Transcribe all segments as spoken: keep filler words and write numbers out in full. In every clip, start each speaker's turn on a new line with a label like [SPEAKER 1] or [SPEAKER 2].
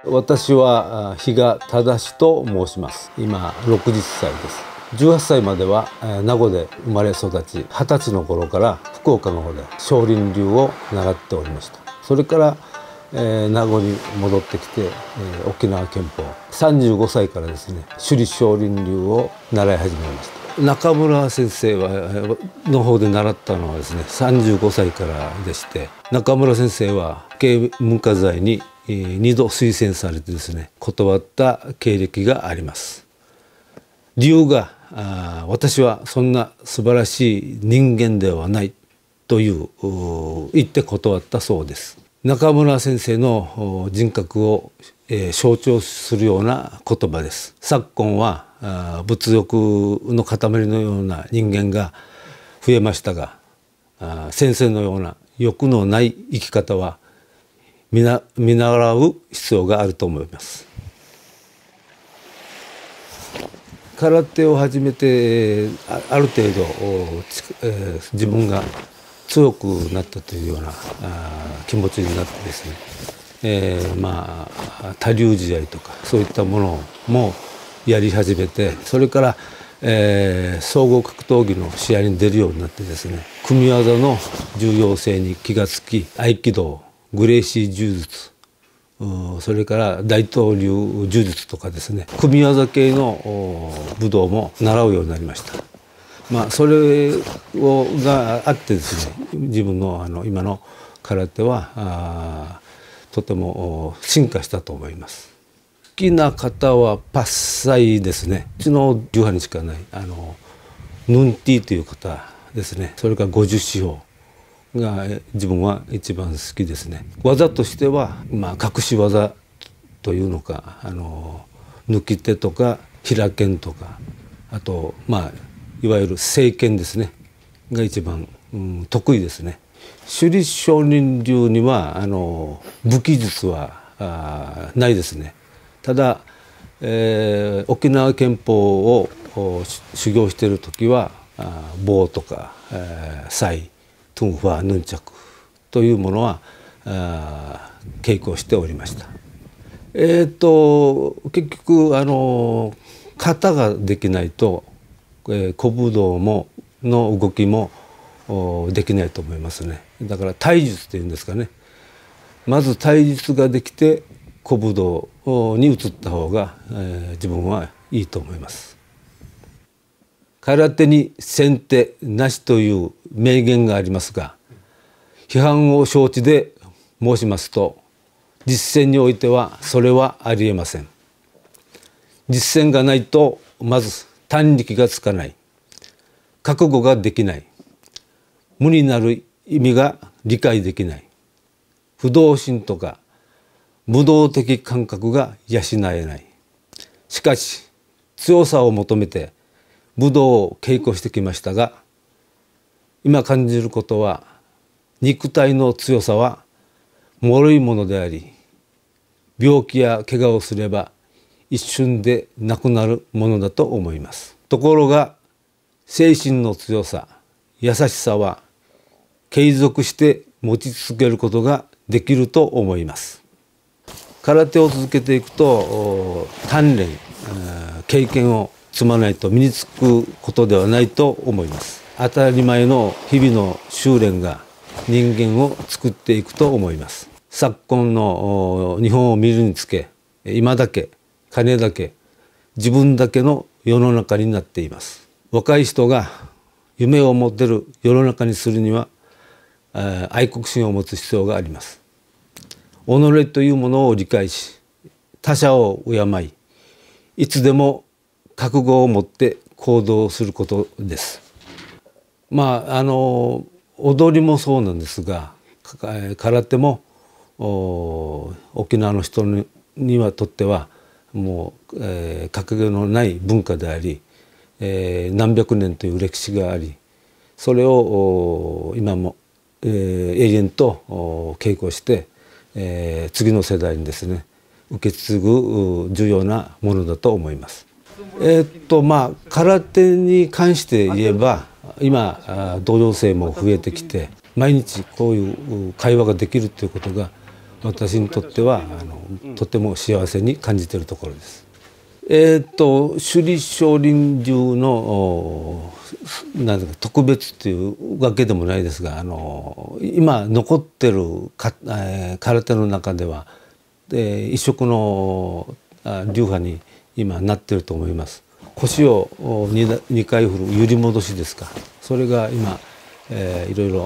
[SPEAKER 1] 私は比嘉忠と申します。今ろくじゅっさいです。じゅうはっさいまでは名護で生まれ育ち、はたちの頃から福岡の方で少林流を習っておりました。それから、えー、名護に戻ってきて、えー、沖縄拳法さんじゅうごさいからですね、首里少林流を習い始めました。中村先生はの方で習ったのはですね、さんじゅうごさいからでして、中村先生は慶文化財ににど推薦されてですね、断った経歴があります。理由が、あ私はそんな素晴らしい人間ではないという言って断ったそうです。中村先生の人格を、えー、象徴するような言葉です。昨今はあ物欲の塊のような人間が増えましたが、あ先生のような欲のない生き方は見な見習う必要があると思います。空手を始めてある程度、えー、自分が強くなったというようなあ気持ちになってですね、えー、まあ多流試合とかそういったものもやり始めて、それから、えー、総合格闘技の試合に出るようになってですね、組み技の重要性に気がつき、合気道、グレーシー柔術、それから大東流柔術とかですね、組み技系の武道も習うようになりました。まあそれをがあってですね、自分のあの今の空手はあとても進化したと思います。好きな方はパッサイですね。うちの流派にしかないあのヌンティという方ですね。それから五十四方が自分は一番好きですね。技としては、まあ、隠し技というのか、あの抜き手とか平拳とか、あとまあいわゆる正拳ですねが一番、うん、得意ですね。首里少林流にはあの武器術はあないですね。ただ、えー、沖縄拳法を修行している時はあ棒とか、えー、サイトゥンファーヌンチャクというものは稽古しておりました。えっと結局あの型ができないと、えー、古武道もの動きもできないと思いますね。だから体術っていうんですかね。まず体術ができて古武道に移った方が、えー、自分はいいと思います。空手に先手なしという名言がありますが、批判を承知で申しますと、実践においてはそれはありえません。実践がないとまず短力がつかない、覚悟ができない、無になる意味が理解できない、不動心とか無動的感覚が養えない。しかし強さを求めて武道を稽古してきましたが、今感じることは、肉体の強さは脆いものであり、病気や怪我をすれば一瞬でなくなるものだと思います。ところが精神の強さ、優しさは継続して持ち続けることができると思います。空手を続けていくと鍛錬、経験を積まないと身につくことではないと思います。当たり前の日々の修練が人間を作っていくと思います。昨今の日本を見るにつけ、今だけ、金だけ、自分だけの世の中になっています。若い人が夢を持っている世の中にするには、愛国心を持つ必要があります。己というものを理解し、他者を敬い、いつでも覚悟を持って行動することです。まああの踊りもそうなんですが、空手も沖縄の人ににはとってはもう、えー、格げのない文化であり、えー、何百年という歴史があり、それを今も、えー、永遠と稽古して、えー、次の世代にですね受け継ぐ重要なものだと思います。えー、っとまあ空手に関して言えば、今同僚生も増えてきて、毎日こういう会話ができるということが私にとってはあのとても幸せに感じているところです。えー、っと首里少林流のなんか特別というわけでもないですが、あの今残ってるか、えー、空手の中では、えー、一色の流派に今なってると思います。腰を 2, 2回振る揺り戻しですか、それが今、えー、いろいろ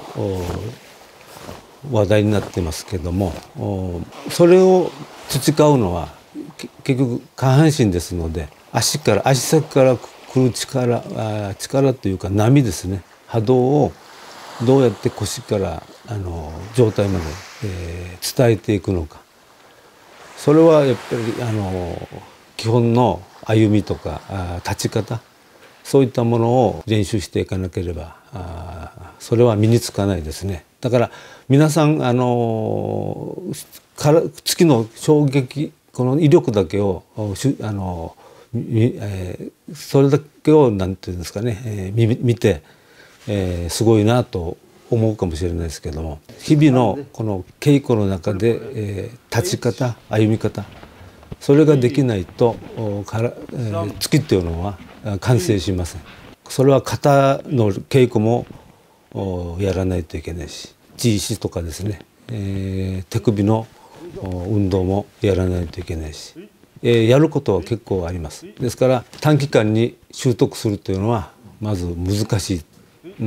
[SPEAKER 1] 話題になってますけども、それを培うのは結局下半身ですので、足から足先から来る力力というか波ですね、波動をどうやって腰からあの状態まで、えー、伝えていくのか、それはやっぱりあの基本の歩みとか立ち方、そういったものを練習していかなければあそれは身につかないですね。だから皆さんあのから月の衝撃、この威力だけをあの、えー、それだけをなんていうんですかね、えー、見て、えー、すごいなと思うかもしれないですけども、日々のこの稽古の中で、えー、立ち方歩み方、それができないとから、えー、月っていうのは完成しません。それは肩の稽古もやらないといけないし、地石とかですね、えー、手首の運動もやらないといけないし、えー、やることは結構あります。ですから短期間に習得するというのはまず難しい、うん、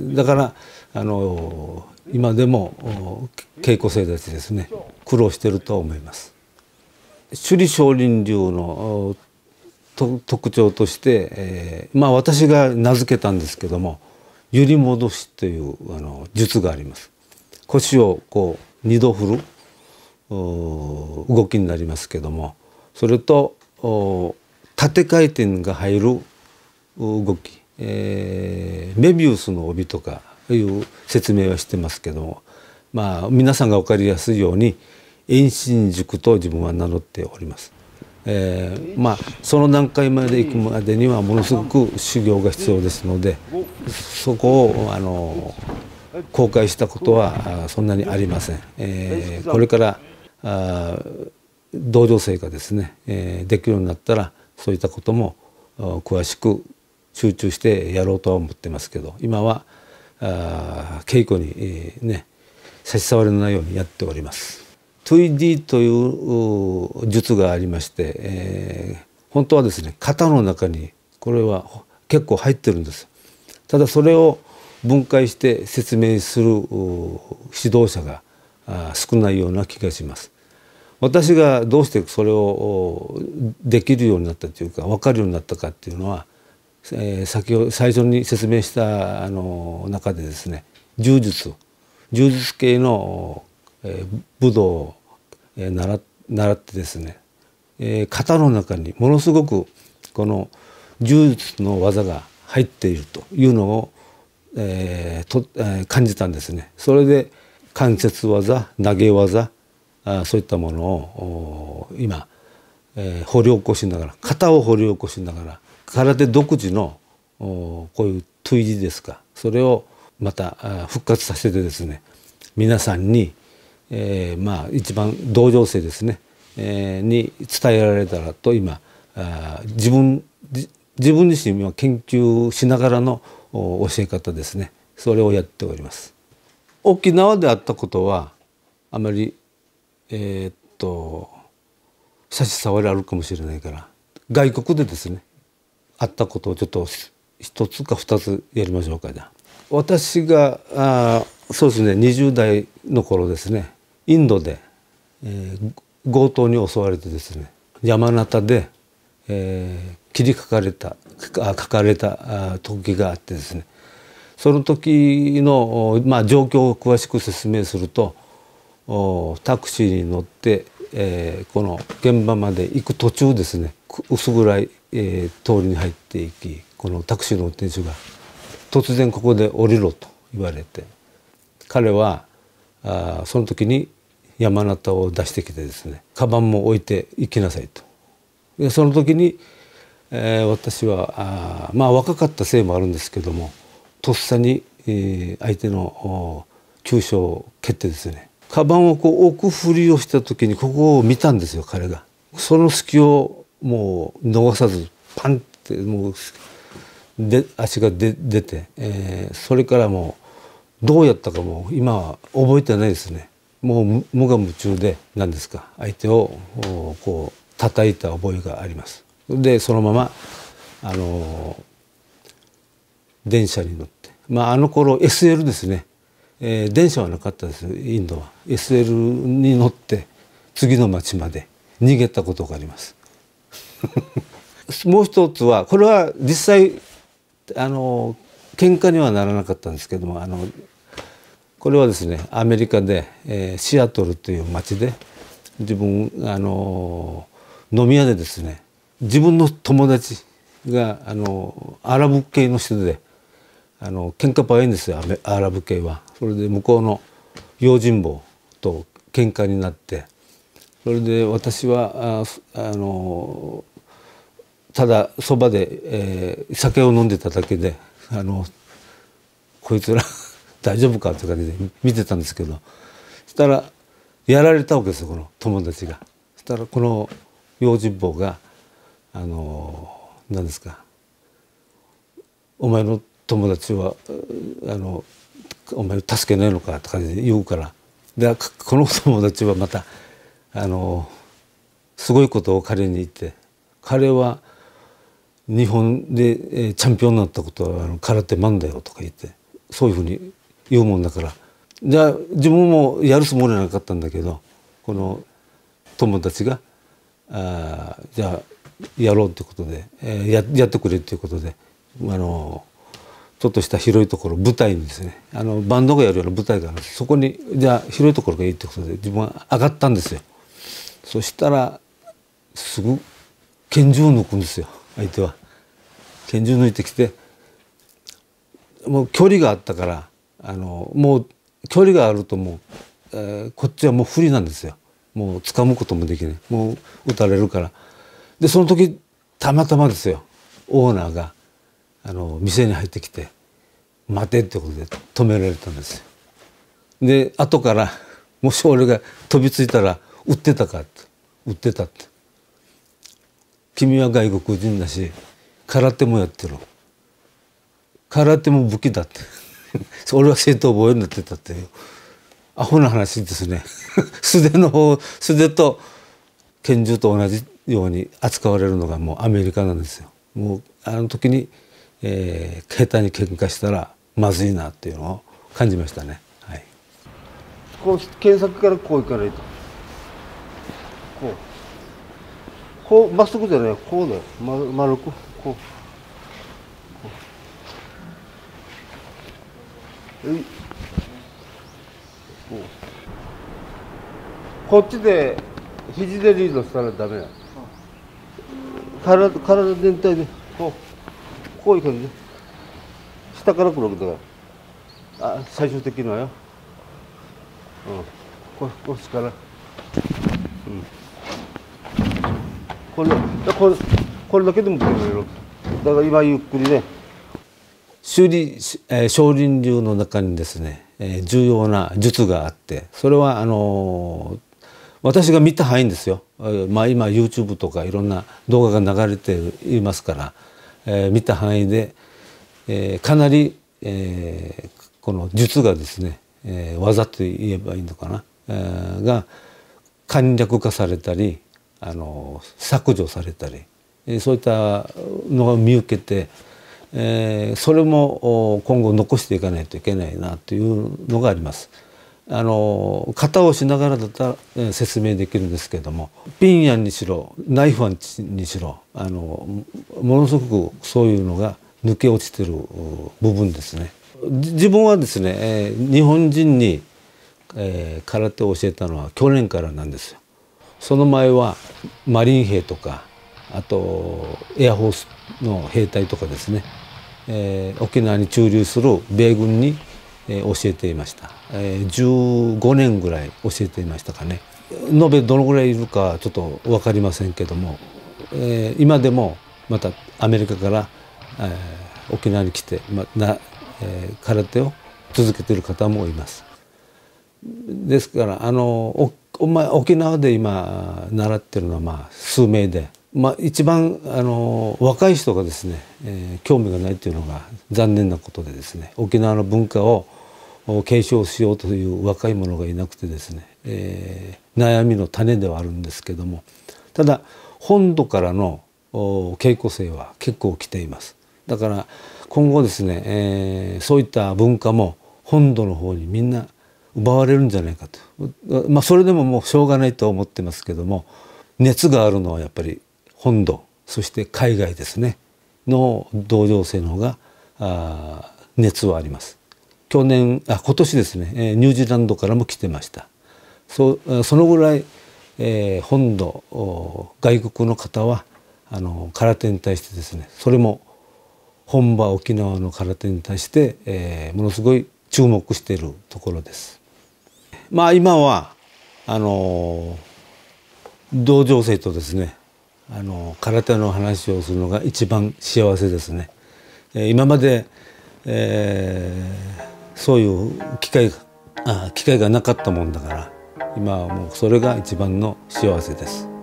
[SPEAKER 1] だからあの今でも稽古生たちですね、苦労していると思います。首里少林流の特徴として、えー、まあ私が名付けたんですけども、揺り戻しというあの術があります。腰をこう二度振る動きになりますけども、それと縦回転が入る動き、えー、メビウスの帯とかいう説明はしてますけども、まあ皆さんが分かりやすいように遠心塾と自分は名乗っております。えー、まあその段階まで行くまでにはものすごく修行が必要ですので、そこをあの公開したことはそんなにありません。えー、これからあ道場生がですね、えー、できるようになったらそういったことも詳しく集中してやろうとは思ってますけど、今はあ稽古に、えー、ね差し障りのないようにやっております。トゥイディという術がありまして、えー、本当はですね型の中にこれは結構入ってるんです。ただそれを分解して説明する指導者が少ないような気がします。私がどうしてそれをできるようになったというか分かるようになったかっていうのは、えー、先ほど最初に説明したあの中でですね、柔術柔術系の、えー、武道を、えー、習, 習ってですね、えー、型の中にものすごくこの柔術の技が入っているというのを、えーとえー、感じたんですね。それで関節技、投げ技、あそういったものを今、えー、掘り起こしながら、型を掘り起こしながら、空手独自のこういうトゥイジですか、それをまた復活させてですね、皆さんに、えー、まあ一番同情生ですね、えー、に伝えられたらと今あ自分自分自身は研究しながらの教え方ですね、それをやっております。沖縄であったことはあまりえー、っと差し障りあるかもしれないから、外国でですねあったことをちょっと一つか二つやりましょうか。じゃあ私があそうですねにじゅう代の頃ですね、インドで、えー、強盗に襲われてですね、山形で、えー、切りかかれた書かれた時があってですね、その時の、まあ、状況を詳しく説明すると、タクシーに乗って、えー、この現場まで行く途中ですね、薄暗い、えー、通りに入っていき、このタクシーの運転手が突然ここで降りろと言われて、彼はあその時に山なたを出してきてですね、カバンも置いて行きなさいと。でその時に、えー、私はあまあ若かったせいもあるんですけども、とっさに、えー、相手の急所を蹴ってですね、 カバンをこう置くふりをした時にここを見たんですよ彼が。その隙をもう逃さずパンってもうで足が出出て、えー、それからもうどうやったかもう今は覚えてないですね。もう無我夢中で何ですか相手をこう叩いた覚えがあります。でそのままあの電車に乗って、まああの頃 エスエル ですね、えー、電車はなかったですインドは。 エスエル に乗って次の町まで逃げたことがありますもう一つはこれは実際あの喧嘩にはならなかったんですけども、あのこれはですねアメリカで、えー、シアトルという町で自分あの飲み屋でですね自分の友達があのアラブ系の人であの喧嘩早いんですよアラブ系は。それで向こうの用心棒と喧嘩になって、それで私はああのただそばで、えー、酒を飲んでただけであのこいつら大丈夫かって感じで見てたんですけど、そしたらやられたわけですよこの友達が。そしたらこの用心棒があの何ですかお前の友達はあのお前助けないのかって感じで言うから、でこの友達はまたあのすごいことを彼に言って、彼は日本でチャンピオンになったことはあの空手マンだよとか言って、そういうふうに言うもんだから、じゃあ自分もやるつもりはなかったんだけど、この友達があじゃあやろうってことで、えー、や, やってくれっていうことで、あのちょっとした広いところ舞台にですね、あのバンドがやるような舞台があるんです。そこにじゃあ広いところがいいってことで自分は上がったんですよ。そしたらすぐ拳銃を抜くんですよ相手は。拳銃抜いてきて、もう距離があったからあのもう距離があるともう、えー、こっちはもう不利なんですよ。もう掴むこともできない、もう撃たれるから。でその時たまたまですよオーナーがあの店に入ってきて「待て」ってことで止められたんですよ。で後からもし俺が飛びついたら「撃ってたか」って「撃ってた」って「君は外国人だし空手もやってる、空手も武器だ」って俺は正当防衛になってたっていうアホな話ですね素手の方素手と拳銃と同じように扱われるのがもうアメリカなんですよ。もうあの時に、えー、下手に喧嘩したらまずいなっていうのを感じましたね。はい、こう検索からこう行かないと、こうこうまっすぐじゃない、こうだよ、ま、丸くこうこう、えいこうこっちで肘でリードしたらダメだ。体体全体でこうこういう感じで下から来るわけだから、あ最終的にはよ、うん、ここっちから、うん、これこれこれだけでも来るよ。だから今ゆっくりね。修理、えー、少林流の中にですね、えー、重要な術があって、それはあのー私が見た範囲ですよ。まあ今 YouTube とかいろんな動画が流れていますから、えー、見た範囲で、えー、かなり、えー、この術がですね、えー、技と言えばいいのかな、えー、が簡略化されたりあの削除されたり、えー、そういったのを見受けて、えー、それも今後残していかないといけないなというのがあります。あの型をしながらだったら説明できるんですけれども、ピンヤンにしろナイフワンにしろあのものすごくそういうのが抜け落ちてる部分ですね。自分はですね、えー、日本人に、えー、空手を教えたのは去年からなんですよ。その前はマリン兵とかあとエアフォースの兵隊とかですね、えー、沖縄に駐留する米軍にえー、教えていました、えー、じゅうごねんぐらい教えていましたかね。延べどのぐらいいるかちょっと分かりませんけども、えー、今でもまたアメリカから、えー、沖縄に来て、まなえー、空手を続けている方もいます。 ですからあのおお前沖縄で今習ってるのはまあ数名で、まあ、一番あの若い人がですね、えー、興味がないというのが残念なことでですね、沖縄の文化を継承しようという若い者がいなくてですね、えー、悩みの種ではあるんですけども、ただ本土からの稽古生は結構来ています。だから今後ですね、えー、そういった文化も本土の方にみんな奪われるんじゃないかと、まあ、それでももうしょうがないと思ってますけども、熱があるのはやっぱり本土、そして海外ですねの同情生の方があ熱はあります。去年あ今年ですね、ニュージーランドからも来てました。そ, そのぐらい、えー、本土外国の方はあの空手に対してですね、それも本場沖縄の空手に対して、えー、ものすごい注目しているところです。まあ今はあの同情生とですね、あの空手の話をするのが一番幸せですね。えー、今まで、えー、そういう機会があ機会がなかったもんだから、今はもうそれが一番の幸せです。